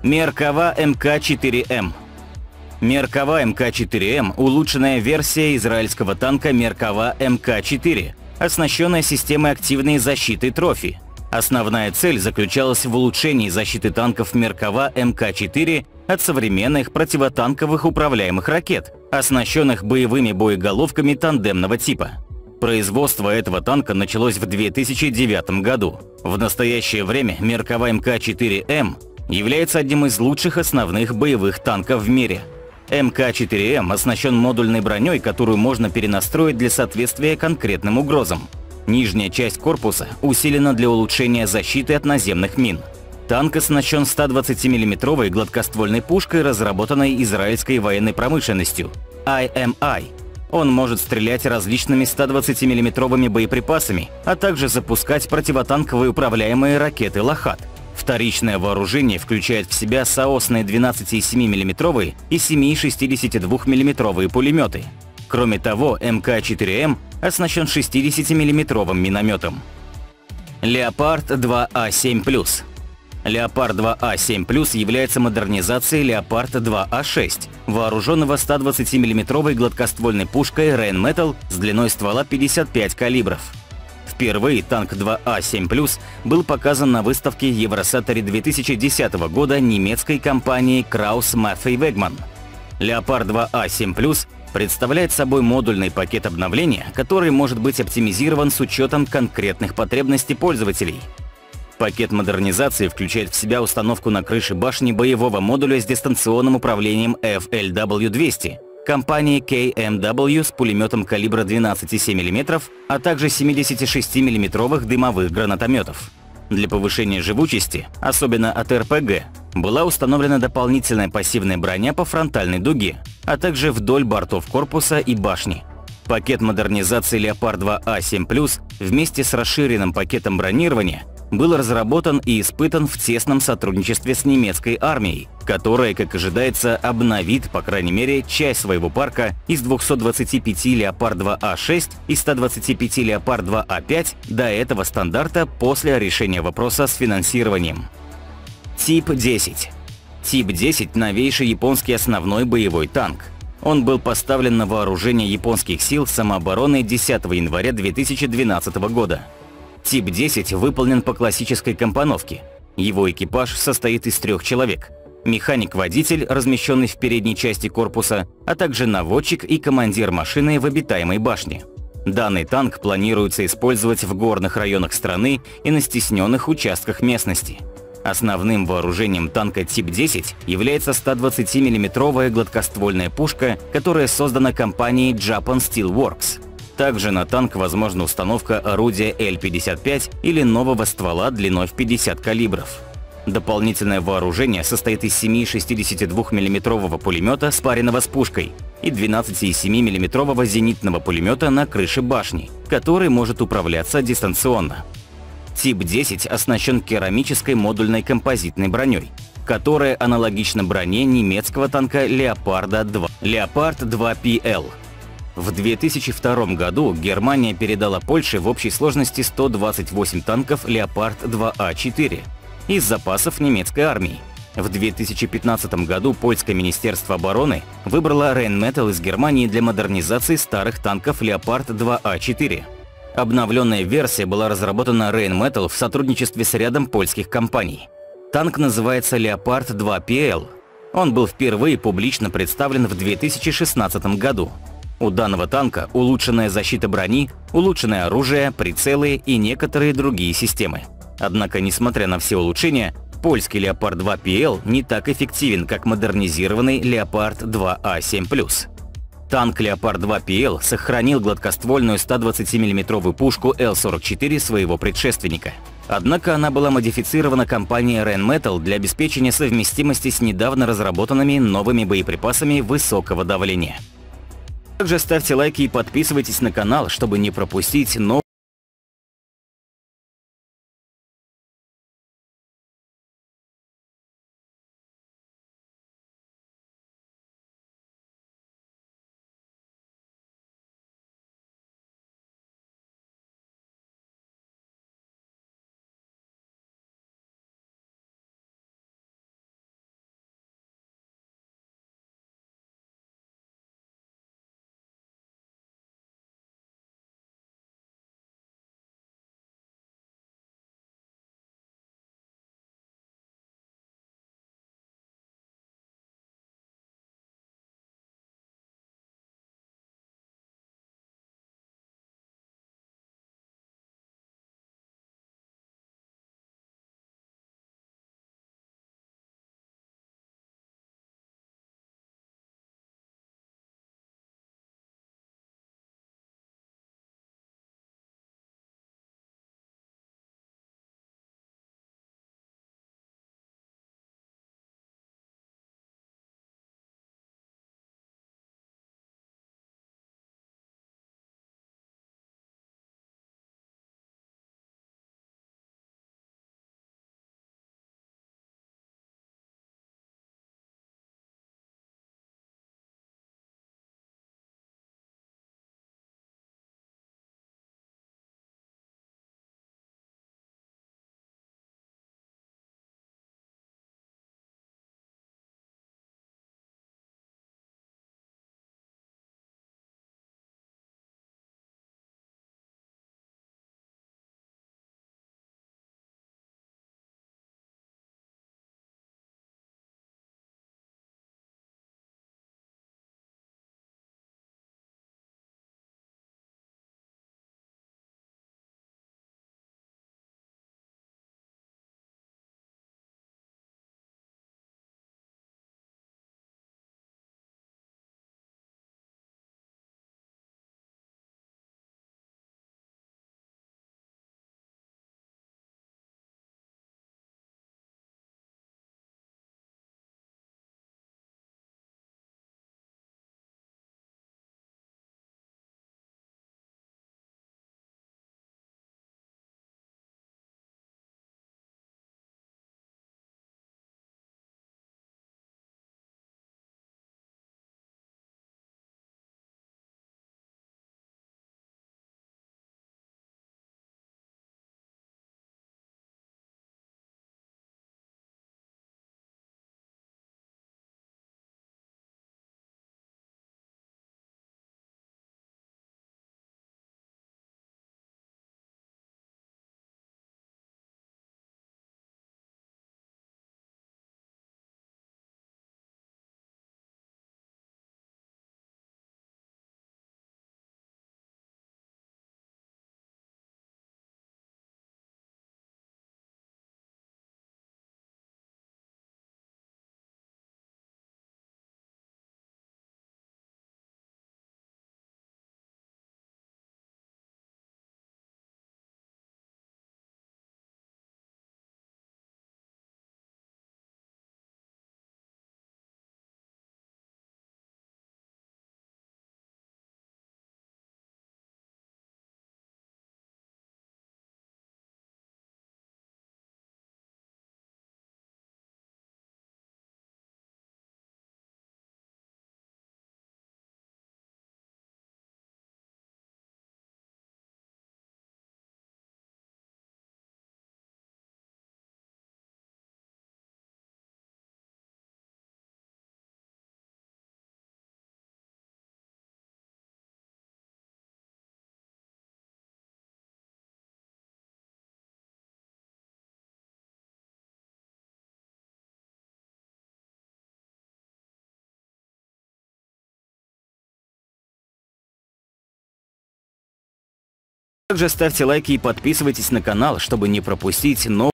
Меркава МК-4М. Меркава МК-4М – улучшенная версия израильского танка Меркава МК-4, оснащенная системой активной защиты Трофи. Основная цель заключалась в улучшении защиты танков Меркава МК-4 от современных противотанковых управляемых ракет, оснащенных боевыми боеголовками тандемного типа. Производство этого танка началось в 2009 году. В настоящее время Меркава МК-4М является одним из лучших основных боевых танков в мире. МК-4М оснащен модульной броней, которую можно перенастроить для соответствия конкретным угрозам. Нижняя часть корпуса усилена для улучшения защиты от наземных мин. Танк оснащен 120-мм гладкоствольной пушкой, разработанной израильской военной промышленностью IMI. Он может стрелять различными 120-мм боеприпасами, а также запускать противотанковые управляемые ракеты «Лахат». Вторичное вооружение включает в себя соосные 12,7 мм и 7,62 мм пулеметы. Кроме того, МК-4М оснащен 60-мм минометом. Леопард 2А7+. Леопард 2А7+ является модернизацией Леопард 2А6, вооруженного 120-мм гладкоствольной пушкой Rheinmetall с длиной ствола 55 калибров. Впервые танк 2А7+ был показан на выставке Евросатори 2010 года немецкой компании Krauss Maffei Wegmann. Леопард 2А7+ представляет собой модульный пакет обновления, который может быть оптимизирован с учетом конкретных потребностей пользователей. Пакет модернизации включает в себя установку на крыше башни боевого модуля с дистанционным управлением FLW-200 компании KMW с пулеметом калибра 12,7 мм, а также 76-мм дымовых гранатометов. Для повышения живучести, особенно от РПГ, была установлена дополнительная пассивная броня по фронтальной дуге, а также вдоль бортов корпуса и башни. Пакет модернизации Леопард 2А7+, вместе с расширенным пакетом бронирования, был разработан и испытан в тесном сотрудничестве с немецкой армией, которая, как ожидается, обновит, по крайней мере, часть своего парка из 225 Леопард 2А6 и 125 Леопард 2А5 до этого стандарта после решения вопроса с финансированием. Тип 10. Тип 10 – новейший японский основной боевой танк. Он был поставлен на вооружение японских сил самообороны 10 января 2012 года. Тип 10 выполнен по классической компоновке. Его экипаж состоит из 3 человек. Механик-водитель, размещенный в передней части корпуса, а также наводчик и командир машины в обитаемой башне. Данный танк планируется использовать в горных районах страны и на стесненных участках местности. Основным вооружением танка тип 10 является 120-мм гладкоствольная пушка, которая создана компанией Japan Steel Works. Также на танк возможна установка орудия Л-55 или нового ствола длиной в 50 калибров. Дополнительное вооружение состоит из 7,62-мм пулемета, спаренного с пушкой, и 12,7-мм зенитного пулемета на крыше башни, который может управляться дистанционно. Тип 10 оснащен керамической модульной композитной броней, которая аналогична броне немецкого танка Леопарда 2. Леопард 2PL. В 2002 году Германия передала Польше в общей сложности 128 танков Леопард 2А4 из запасов немецкой армии. В 2015 году польское министерство обороны выбрало Rheinmetall из Германии для модернизации старых танков Леопард 2А4. Обновленная версия была разработана Rheinmetall в сотрудничестве с рядом польских компаний. Танк называется Леопард 2PL. Он был впервые публично представлен в 2016 году. У данного танка улучшенная защита брони, улучшенное оружие, прицелы и некоторые другие системы. Однако, несмотря на все улучшения, польский Леопард 2PL не так эффективен, как модернизированный Леопард 2А7+. Танк Леопард 2PL сохранил гладкоствольную 120-мм пушку Л-44 своего предшественника. Однако она была модифицирована компанией Rheinmetall для обеспечения совместимости с недавно разработанными новыми боеприпасами высокого давления. Также ставьте лайки и подписывайтесь на канал, чтобы не пропустить новые Также ставьте лайки и подписывайтесь на канал, чтобы не пропустить новые